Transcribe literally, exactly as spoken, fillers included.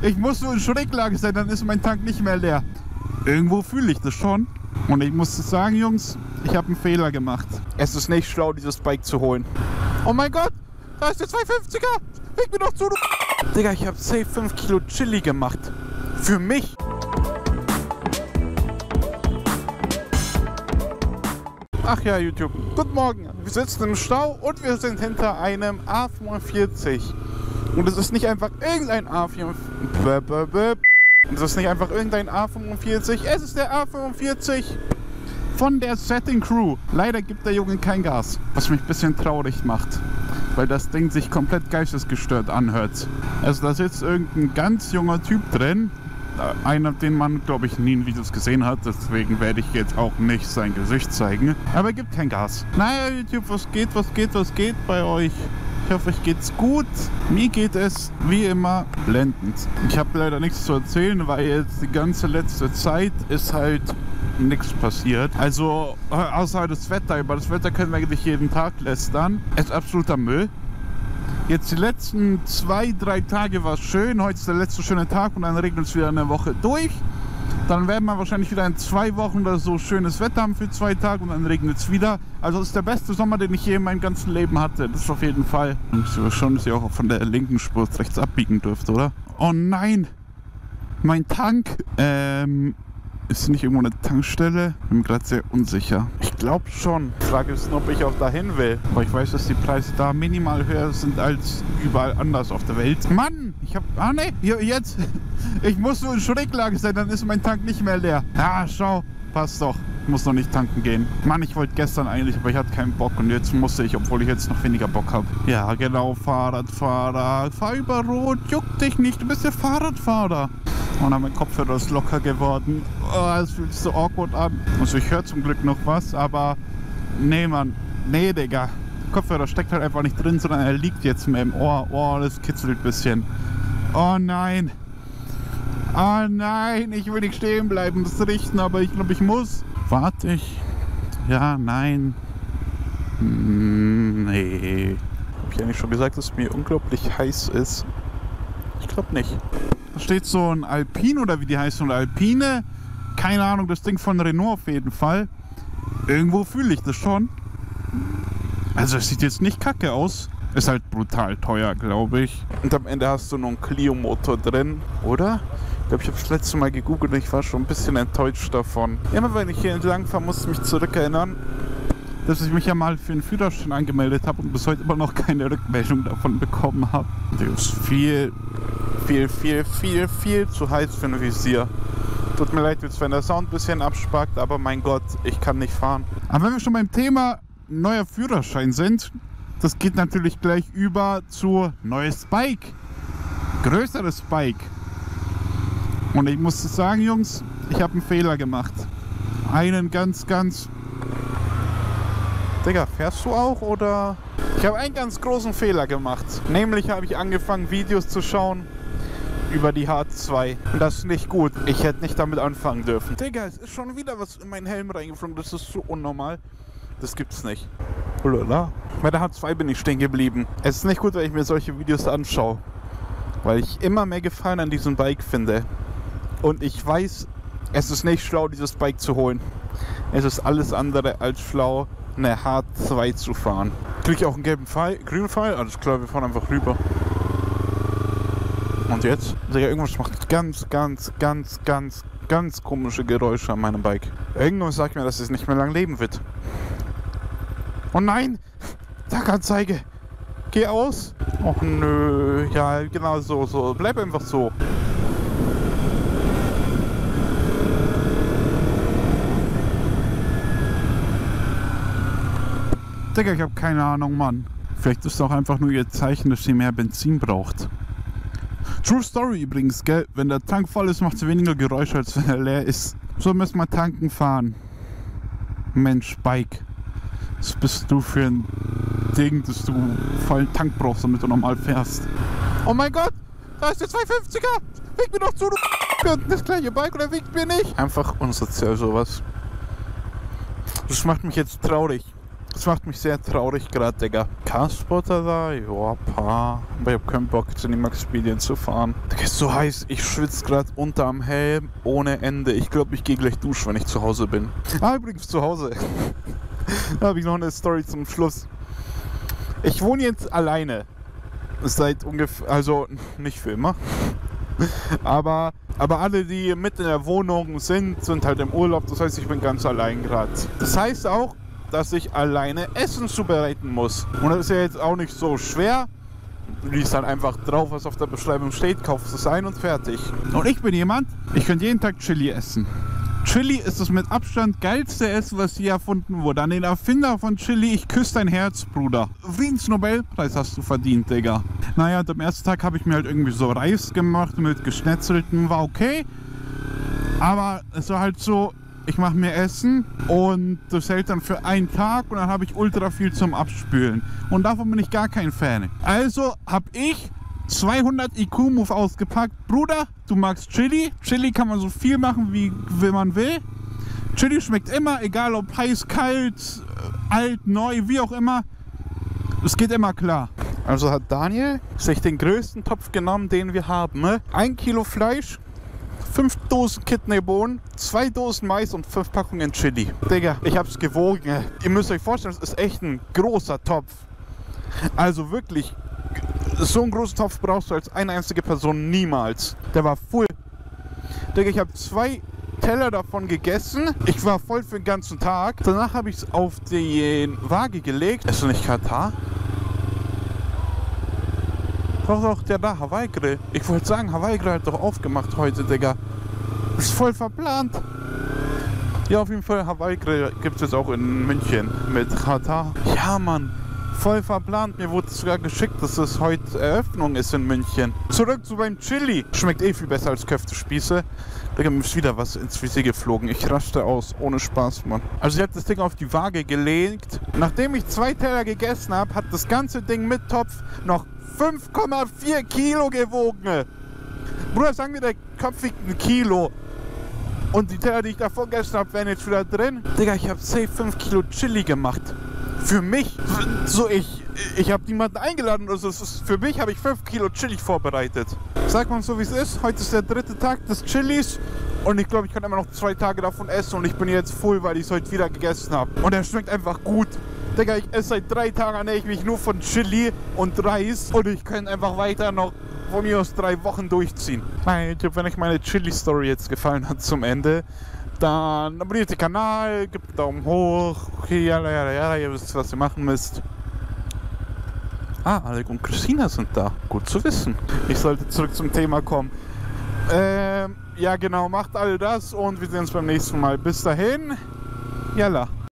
Ich muss so in Schräglage sein, dann ist mein Tank nicht mehr leer. Irgendwo fühle ich das schon. Und ich muss sagen, Jungs, ich habe einen Fehler gemacht. Es ist nicht schlau, dieses Bike zu holen. Oh mein Gott, da ist der zweihundertfünfziger. Weg mir doch zu, du... Digga, ich habe safe fünf Kilo Chili gemacht. Für mich. Ach ja, YouTube. Guten Morgen. Wir sitzen im Stau und wir sind hinter einem A fünfundvierzig. Und es ist nicht einfach irgendein A fünfundvierzig. Es ist nicht einfach irgendein A fünfundvierzig. Es ist der A fünfundvierzig von der Setting Crew. Leider gibt der Junge kein Gas, was mich ein bisschen traurig macht, weil das Ding sich komplett geistesgestört anhört. Also da sitzt irgendein ganz junger Typ drin. Einer, den man, glaube ich, nie in Videos gesehen hat. Deswegen werde ich jetzt auch nicht sein Gesicht zeigen. Aber er gibt kein Gas. Naja, YouTube, was geht, was geht, was geht bei euch? Ich hoffe, euch geht's gut. Mir geht es, wie immer, blendend. Ich habe leider nichts zu erzählen, weil jetzt die ganze letzte Zeit ist halt nichts passiert. Also, außer das Wetter. Über das Wetter können wir eigentlich jeden Tag lästern. Es ist absoluter Müll. Jetzt die letzten zwei, drei Tage war es schön. Heute ist der letzte schöne Tag und dann regnet es wieder eine Woche durch. Dann werden wir wahrscheinlich wieder in zwei Wochen oder so schönes Wetter haben für zwei Tage und dann regnet es wieder. Also das ist der beste Sommer, den ich je in meinem ganzen Leben hatte. Das ist auf jeden Fall. Ich weiß schon, dass ihr auch von der linken Spur rechts abbiegen dürft, oder? Oh nein! Mein Tank! Ähm... Ist nicht irgendwo eine Tankstelle? Bin mir gerade sehr unsicher. Ich glaube schon. Die Frage ist nur, ob ich auch dahin will. Aber ich weiß, dass die Preise da minimal höher sind als überall anders auf der Welt. Mann! Ich hab... Ah ne, hier, jetzt! Ich muss so in Schräglage sein, dann ist mein Tank nicht mehr leer. Ja, schau. Passt doch. Ich muss noch nicht tanken gehen. Mann, ich wollte gestern eigentlich, aber ich hatte keinen Bock. Und jetzt musste ich, obwohl ich jetzt noch weniger Bock habe. Ja, genau. Fahrradfahrer. Fahr über Rot. Juckt dich nicht. Du bist der Fahrradfahrer. Und dann mein Kopfhörer ist locker geworden. Oh, es fühlt sich so awkward an. Also ich höre zum Glück noch was, aber nee, Mann. Nee, Digga. Der Kopfhörer steckt halt einfach nicht drin, sondern er liegt jetzt mir im Ohr. Oh, das kitzelt ein bisschen. Oh nein. Oh nein, ich will nicht stehen bleiben, das richten, aber ich glaube, ich muss. Warte ich? Ja, nein. Nee. Habe ich eigentlich schon gesagt, dass es mir unglaublich heiß ist? Ich glaube nicht. Da steht so ein Alpine oder wie die heißt, so eine Alpine. Keine Ahnung, das Ding von Renault auf jeden Fall. Irgendwo fühle ich das schon. Also es sieht jetzt nicht kacke aus. Ist halt brutal teuer, glaube ich. Und am Ende hast du noch einen Clio-Motor drin, oder? Ich glaube, ich habe das letzte Mal gegoogelt und ich war schon ein bisschen enttäuscht davon. Immer wenn ich hier entlang fahre, muss ich mich zurückerinnern, dass ich mich ja mal für einen Führerschein angemeldet habe und bis heute immer noch keine Rückmeldung davon bekommen habe. Das ist viel... Viel, viel, viel, viel zu heiß für ein Visier. Tut mir leid, jetzt wenn der Sound ein bisschen abspackt, aber mein Gott, ich kann nicht fahren. Aber wenn wir schon beim Thema neuer Führerschein sind, das geht natürlich gleich über zu neues Bike. Größeres Bike. Und ich muss sagen, Jungs, ich habe einen Fehler gemacht. Einen ganz, ganz... Digga, fährst du auch oder... Ich habe einen ganz großen Fehler gemacht. Nämlich habe ich angefangen, Videos zu schauen über die H zwei. Und das ist nicht gut. Ich hätte nicht damit anfangen dürfen. Digga, es ist schon wieder was in meinen Helm reingeflogen. Das ist so unnormal. Das gibt's nicht. Ulala. Bei der H zwei bin ich stehen geblieben. Es ist nicht gut, wenn ich mir solche Videos anschaue. Weil ich immer mehr Gefallen an diesem Bike finde. Und ich weiß, es ist nicht schlau, dieses Bike zu holen. Es ist alles andere als schlau, eine H zwei zu fahren. Kriege ich auch einen gelben Pfeil, grünen Pfeil? Alles klar, wir fahren einfach rüber. Und jetzt? Digga, irgendwas macht ganz, ganz, ganz, ganz, ganz komische Geräusche an meinem Bike. Irgendwas sagt mir, dass es nicht mehr lang leben wird. Oh nein! Tankanzeige! Geh aus! Och nö, ja genau so, so. Bleib einfach so. Digga, ich habe keine Ahnung, Mann. Vielleicht ist es auch einfach nur ihr Zeichen, dass sie mehr Benzin braucht. True Story übrigens, gell? Wenn der Tank voll ist, macht sie weniger Geräusche, als wenn er leer ist. So müssen wir tanken fahren. Mensch, Bike. Was bist du für ein Ding, dass du vollen Tank brauchst, damit du normal fährst? Oh mein Gott! Da ist der zweihundertfünfziger! Wieg mir doch zu, du und das gleiche Bike oder wiegt mir nicht? Einfach unsozial sowas. Das macht mich jetzt traurig. Das macht mich sehr traurig gerade, Digga. Carspotter da? Ja, paar. Aber ich hab keinen Bock, zu den Maximilien zu fahren. Digga, ist so heiß. Ich schwitze gerade unterm Helm ohne Ende. Ich glaube, ich gehe gleich duschen, wenn ich zu Hause bin. Ah, übrigens zu Hause. Da habe ich noch eine Story zum Schluss. Ich wohne jetzt alleine. Seit ungefähr, also nicht für immer. Aber, aber alle, die mit in der Wohnung sind, sind halt im Urlaub. Das heißt, ich bin ganz allein gerade. Das heißt auch, dass ich alleine Essen zubereiten muss. Und das ist ja jetzt auch nicht so schwer. Du liest dann einfach drauf, was auf der Beschreibung steht, kaufst es ein und fertig. Und ich bin jemand, ich könnte jeden Tag Chili essen. Chili ist das mit Abstand geilste Essen, was je erfunden wurde. An den Erfinder von Chili, ich küsse dein Herz, Bruder. Friedensnobelpreis hast du verdient, Digga. Naja, und am ersten Tag habe ich mir halt irgendwie so Reis gemacht mit Geschnetzelten, war okay. Aber es war halt so, ich mache mir Essen und das hält dann für einen Tag und dann habe ich ultra viel zum Abspülen. Und davon bin ich gar kein Fan. Also habe ich zweihundert I Q-Move ausgepackt. Bruder, du magst Chili. Chili kann man so viel machen, wie, wie man will. Chili schmeckt immer, egal ob heiß, kalt, alt, neu, wie auch immer. Es geht immer klar. Also hat Daniel sich den größten Topf genommen, den wir haben. Ne? Ein Kilo Fleisch, fünf Dosen Kidneybohnen, zwei Dosen Mais und fünf Packungen Chili. Digga, ich hab's gewogen. Ihr müsst euch vorstellen, das ist echt ein großer Topf. Also wirklich, so einen großen Topf brauchst du als eine einzige Person niemals. Der war voll. Digga, ich habe zwei Teller davon gegessen. Ich war voll für den ganzen Tag. Danach habe ich es auf die Waage gelegt. Ist das nicht Katar? Doch, doch, der da, Hawaii Grill. Ich wollte sagen, Hawaii Grill hat doch aufgemacht heute, Digga. Ist voll verplant. Ja, auf jeden Fall, Hawaii Grill gibt es jetzt auch in München mit Katar. Ja, Mann. Voll verplant. Mir wurde sogar geschickt, dass es heute Eröffnung ist in München. Zurück zu beim Chili. Schmeckt eh viel besser als Köftespieße. Da ist wieder was ins Visier geflogen. Ich raschte aus. Ohne Spaß, Mann. Also ich habe das Ding auf die Waage gelegt. Nachdem ich zwei Teller gegessen habe, hat das ganze Ding mit Topf noch fünf Komma vier Kilo gewogen. Bruder, sagen wir, der Kopf wiegt ein Kilo. Und die Teller, die ich davor gegessen habe, wären jetzt wieder drin. Digga, ich habe safe fünf Kilo Chili gemacht. Für mich, so ich, ich habe niemanden eingeladen oder so. Für mich habe ich fünf Kilo Chili vorbereitet. Sag mal so, wie es ist. Heute ist der dritte Tag des Chilis. Und ich glaube, ich kann immer noch zwei Tage davon essen. Und ich bin jetzt voll, weil ich es heute wieder gegessen habe. Und er schmeckt einfach gut. Digga, ich esse seit drei Tagen, ernähre ich mich nur von Chili und Reis. Und ich kann einfach weiter noch von mir aus drei Wochen durchziehen. Wenn euch meine Chili-Story jetzt gefallen hat zum Ende, dann abonniert den Kanal, gebt einen Daumen hoch. Okay, ja, ja, ja, ihr wisst, was ihr machen müsst. Ah, Alec und Christina sind da. Gut zu wissen. Ich sollte zurück zum Thema kommen. Ähm, ja genau, macht all das und wir sehen uns beim nächsten Mal. Bis dahin, yalla.